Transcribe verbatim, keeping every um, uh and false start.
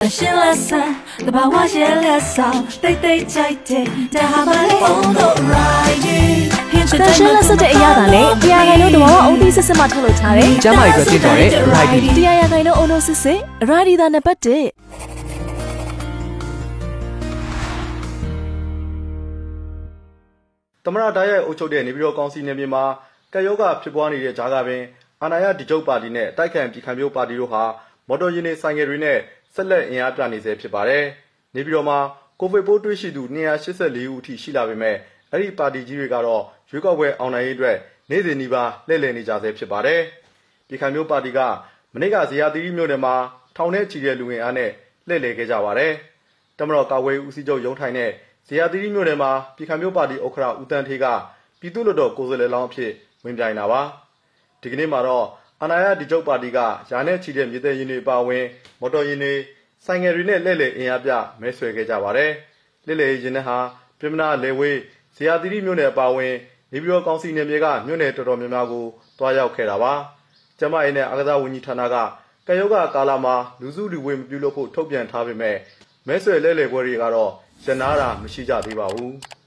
心拉散，都把我写脸上，对对在对，但还把你碰到 right。但是拉色这一样的嘞，第二个呢，我欧弟是什么套路差嘞？ 加码一个镜头嘞 ，right。 第二个呢，欧诺是谁 ？right 的那不对。 သမ္မတတိုင်းရဲ့အုပ်ချုပ်တဲ့နေပြည်တော်ကောင်စီနယ်မြေမှာကပ်ရောဂါဖြစ်ပွားနေတဲ့ကြားကပင်အာဏာရဒီချုပ်ပါတီနဲ့တိုက်ခိုက်ပြည်ခံမျိုးပါတီတို့ဟာမော်တော်ယာဉ်တွေဆိုင်ကယ်တွေနဲ့ဆက်လက်အင်အားပြနေစေဖြစ်ပါတယ်။နေပြည်တော်မှာကိုဗစ်ပိုးတွေ့ရှိသူtwo hundred eighty-fourဦးအထိရှိလာပေမဲ့အဲ့ဒီပါတီကြီးတွေကတော့ရွေးကောက်ပွဲအောင်နိုင်ရေးအတွက်နေ့စဉ်နီးပါးလှည့်လည်နေကြဆဲဖြစ်ပါတယ်။ပြည်ခံမျိုးပါတီကမနေ့ကဇေယျသီရိမြို့နယ်မှာထောင်ထဲချီတဲ့လူငယ်အားနဲ့လှည့်လည်ခဲ့ကြပါတယ်။တမတော်ကာဝေးဦးစီးချုပ်ရုံးထိုင်တဲ့ဇေယျသီရိမြို့နယ်မှာပြည်ခံမျိုးပါတီဥက္ကဋ္ဌဦးတန်းထေးကပြည်သူ့လွှတ်တော်ကိုယ်စားလှယ်လောင်းအဖြစ်ဝင်ပြိုင်တာပါ။ဒီကနေ့မှာတော့အာဏာရဒီချုပ်ပါတီကယာနဲ့ချီတဲ့မြေသည်ရင်တွေပါဝင်မော်တော်ယာဉ်တွေဆိုင်ငယ်တွေနဲ့လှည့်လည်အင်အားပြမဲဆွယ်ခဲ့ကြပါတယ်။လှည့်လည်ရင်နဲ့ဟာပြည်မနာလေဝေးဇေယျသီရိမြို့နယ်ပါဝင်နေပြည်တော်ကောင်စီနယ်မြေကမြို့နယ်တော်တော်များများကိုတွားရောက်ခဲ့တာပါ။ကျမရေးနဲ့အာကစားဝန်ကြီးဌာနကကယောဂကာလမှာလူစုလူဝေးမပြုလုပ်ဖို့ထုတ်ပြန်ထားပေမဲ့မဲဆွယ်လှည့်လည်ပွဲတွေကတော့ရနာတာမရှိကြသေးပါဘူး။